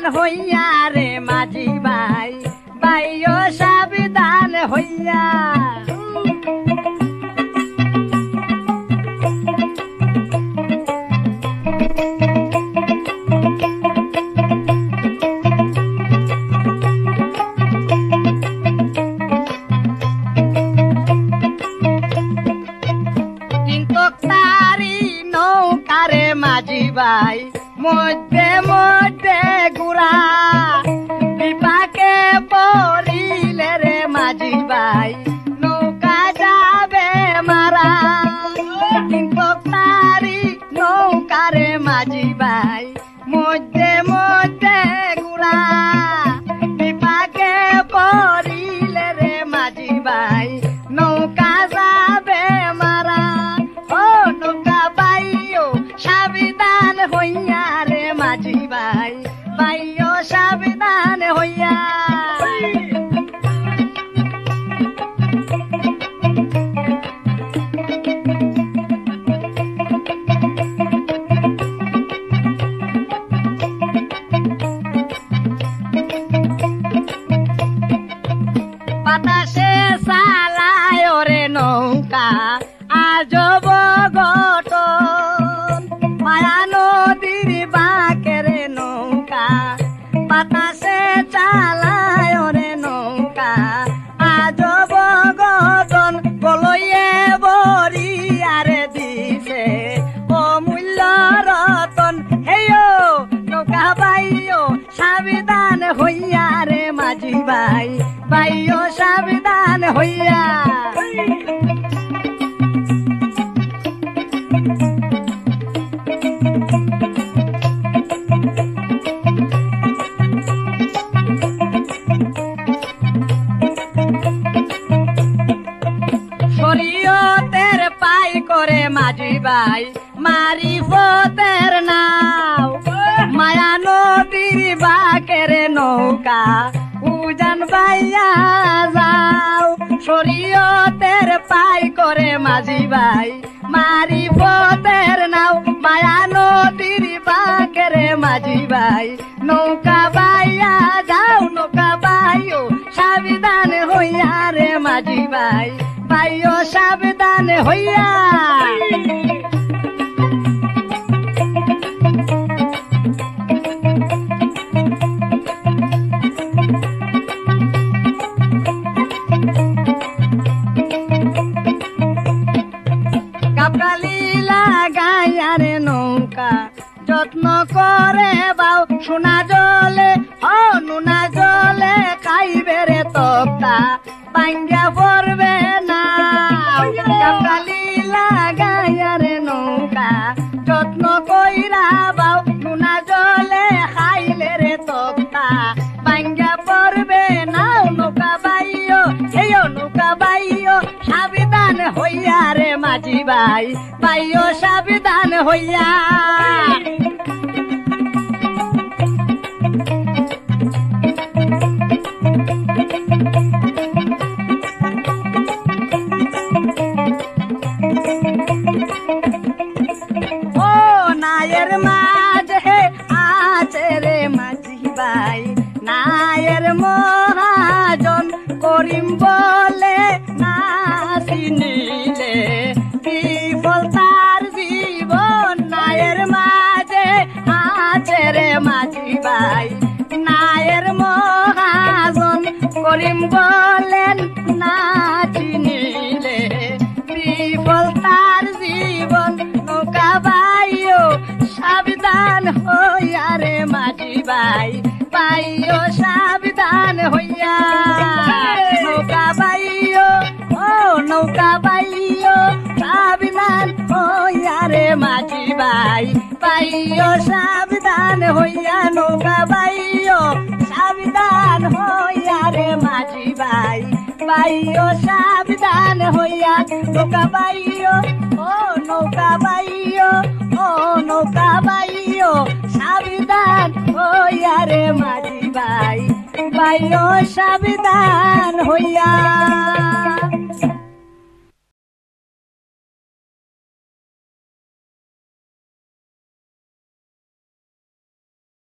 হইয়া রে মাঝি ভাই ভাইও সাবধান হইয়া মাঝি ভাই মধ্যে মধ্যে গুড়া বিপাকে পড়িলে রে মাঝি ভাই নৌকা যাবে মারা কিন্তু তারি নৌকা রে মাঝি ভাই মধ্যে মধ্যে গুড়া বিপাকে পড়িলে রে মাঝি ভাই নৌকা যাবে মারা ও নৌকা বাইও সাবধান হইয়া রে মাঝি ভাই ভাইও সাবধান হইয়া বাতাসে চালায় রে নৌকা আজব গঠন মায়া নদীর বাঁকের নৌকা বাতাসে চালায় রে নৌকা আজব গঠন বলয়ে বরি আরে দিছে অমূল্য রতন হেয় নৌকা বাইও সাবধান হইয়া রে মাঝি ভাই ভাইও সাবধান হইয়া শরীয়তের পাই করে মাঝি ভাই মারি ফতের নাও মায়া নদীর বাঁকের নৌকা উজান বাইয়া যাও শরীয়তের পাই করে মাঝি ভাই মারি ফতের নাও মায়া নদীর বাঁকের মাঝি ভাই নৌকা বাইয়া যাও নৌকা বাইও সাবধান হইয়া রে মাঝি ভাই ভাইও সাবধান হইয়া কাপড়ালি লাগাইয়া রে নৌকা যত্ন করে বাও সোনা জলে ও নুনা জলে খাইবে রে তক্তা ভাঙ্গা পড়বে না কাপড়ালি লাগাইয়া রে নৌকা যত্ন কইরা বাও নুনা জলে খাইলে রে তক্তা ভাঙ্গা পড়বে না নৌকা বাইও এই নৌকা বাইও সাবধান হইয়া রে মাঝি ভাই ভাইও সাবধান হইয়া ও নায়ের মাঝে আছে রে মাঝি ভাই নায়ের মহাজন করিম বলে না চিনিলে বিফল তার জীবন নায়ের মাঝে আছে রে মাঝি ভাই নায়ের মহাজন করিম বলেন না চিনিলে বিফল তার জীবন নৌকা বাইও সাবধান হইয়া রে মাঝি ভাই ভাইও সাবধান হইয়া নৌকা বাইও ও নৌকা বাইও সাবধান হইয়া রে মাঝি ভাই ভাইও সাবধান হইয়া নৌকা বাইও সাবধান হইয়া রে মাঝি ভাই ভাইও সাবধান হইয়া নৌকা বাইও ও নৌকা বাইও ও নৌকা বাইও সাবধান হইয়া রে মাঝি ভাই ভাইও সাবধান হইয়া